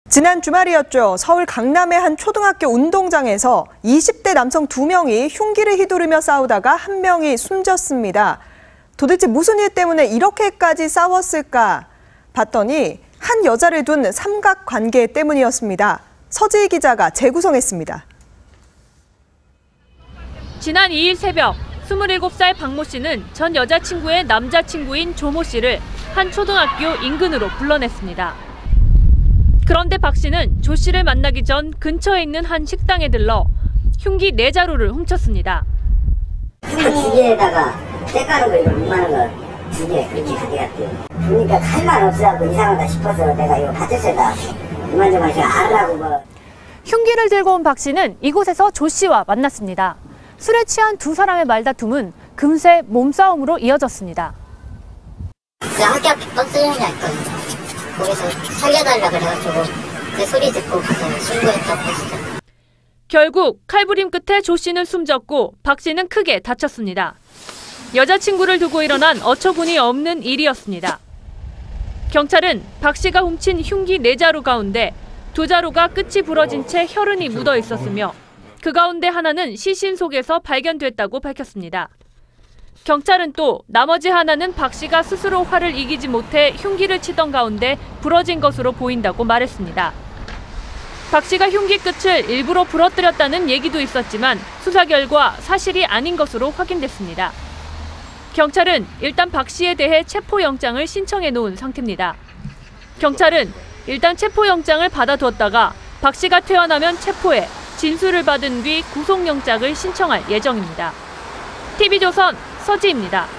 지난 주말이었죠. 서울 강남의 한 초등학교 운동장에서 20대 남성 2명이 흉기를 휘두르며 싸우다가 한 명이 숨졌습니다. 도대체 무슨 일 때문에 이렇게까지 싸웠을까 봤더니 한 여자를 둔 삼각관계 때문이었습니다. 서지희 기자가 재구성했습니다. 지난 2일 새벽 27살 박모 씨는 전 여자친구의 남자친구인 조모 씨를 한 초등학교 인근으로 불러냈습니다. 그런데 박 씨는 조 씨를 만나기 전 근처에 있는 한 식당에 들러 흉기 4자루를 훔쳤습니다. 흉기 2개에다가 떼가루를 6만 원 2개 그렇게 가져갔대요. 그러니까 칼만 없어갖고 이상하다 싶어서 내가 이거 받쳤다. 이만저만 제가 알라고 뭐. 흉기를 들고 온 박 씨는 이곳에서 조 씨와 만났습니다. 술에 취한 두 사람의 말다툼은 금세 몸싸움으로 이어졌습니다. 학교 앞에 버스 정류장 있거든요. 거기서 살려달라 그래가지고 그 소리 듣고 가서 신고했다고 했어요. 결국 칼부림 끝에 조 씨는 숨졌고 박 씨는 크게 다쳤습니다. 여자친구를 두고 일어난 어처구니 없는 일이었습니다. 경찰은 박 씨가 훔친 흉기 4자루 가운데 2자루가 끝이 부러진 채 혈흔이 묻어 있었으며 그 가운데 하나는 시신 속에서 발견됐다고 밝혔습니다. 경찰은 또 나머지 하나는 박 씨가 스스로 화를 이기지 못해 흉기를 치던 가운데 부러진 것으로 보인다고 말했습니다. 박 씨가 흉기 끝을 일부러 부러뜨렸다는 얘기도 있었지만 수사 결과 사실이 아닌 것으로 확인됐습니다. 경찰은 일단 박 씨에 대해 체포영장을 신청해 놓은 상태입니다. 경찰은 일단 체포영장을 받아두었다가 박 씨가 퇴원하면 체포해 진술을 받은 뒤 구속영장을 신청할 예정입니다. TV조선 서지희입니다.